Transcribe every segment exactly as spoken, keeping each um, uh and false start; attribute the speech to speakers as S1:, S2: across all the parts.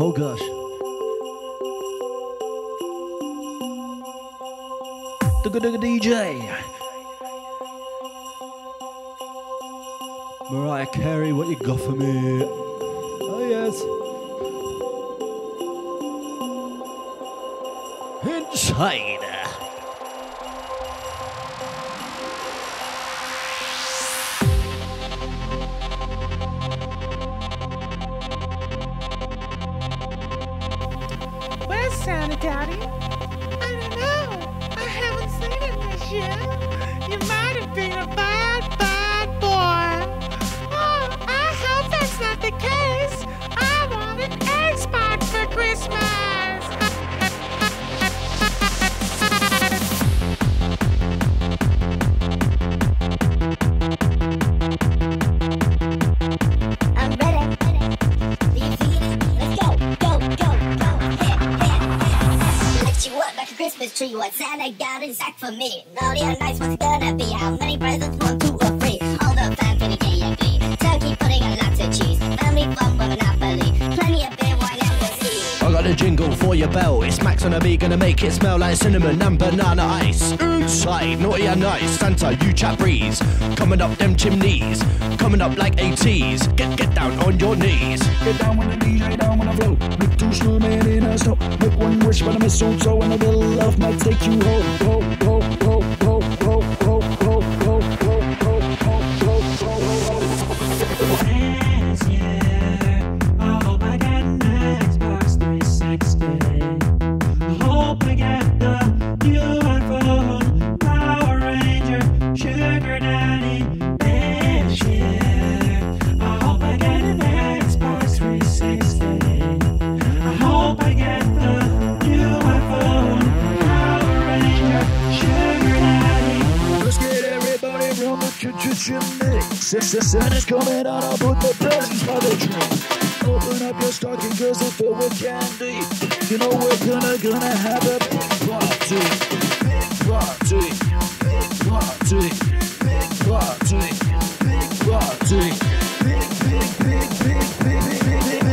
S1: Oh gosh. The D J. Mariah Carey, what you got for me? Oh yes. Inside.
S2: Where's Santa Daddy? I don't know. I haven't seen him this year. You might have been a bad, bad boy. Oh, I hope that's not the case. I want an Xbox for Christmas.
S3: I'm ready. Do you feel it? Let's go, go, go, go. Hit, hit, hit. Lift you up like a Christmas tree. What Santa got in sack for me? Naughty or nice, what's it gonna be? How many presents? One, two, or three? All the fam feeling gay and glee. Turkey pudding and lots of cheese. Family fun with Monopoly. Plenty of beer, wine, and whiskey.
S1: I got a jingle for your bell. It's Max on a beat, gonna make it smell like cinnamon and banana ice. Inside, naughty and nice. Santa, you chat breeze. Coming up them chimneys. Coming up like ATs. Get get down on your knees.
S4: Get down with the D J, down with the flow. Make two snowmen in a snow. Make one wish for the mistletoe, and a little love might take you home. Go, go, go, go, go, go, go, go, go, go, go, go, go.
S5: This year, I hope I get an Xbox three sixty. I hope I get the new iPhone, Power Ranger, Sugar Daddy. This year, I hope I get an Xbox three sixty. I hope I get the new iPhone, Power Ranger, Sugar Daddy.
S4: Let's get everybody from the kitchen chimney. Santa's coming out, I'll put the presents by the tree. Open up your stocking, cause they're filled with candy. You know we're gonna, gonna have a big party. Big party. Big party. Big party. Big party. Big, big, big, big, big,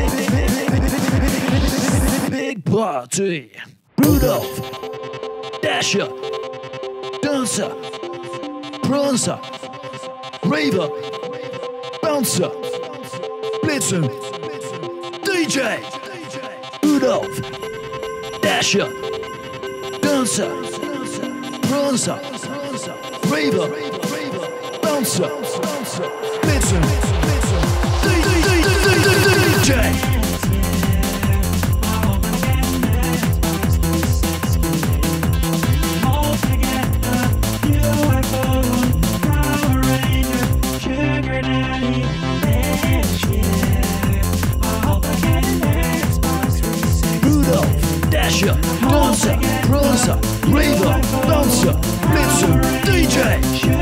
S4: big, big, big party.
S1: Rudolph, Dasher, Dancer, Prancer, Raver, Bouncer, Blitzen, D J, Rudolph, Dasher, Dancer, Prancer, Raver, Bouncer, Blitzen, D J. Dasher, Dancer, Prancer, Raver, Bouncer, Blitzen, D J.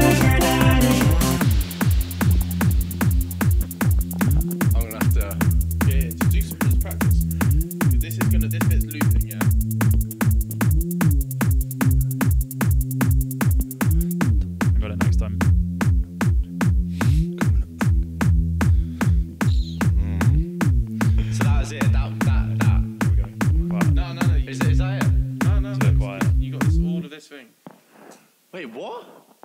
S6: I'm gonna have to, yeah, to do some of this practice. This is gonna, this bit's looping, yeah.
S7: I got it next time.
S6: So that was it. That, that, that.
S7: Here we go. Quiet.
S6: No, no, no. Is, is that it? No, no.
S7: It's a bit quiet.
S6: You got this, all of this thing.
S8: Wait, what?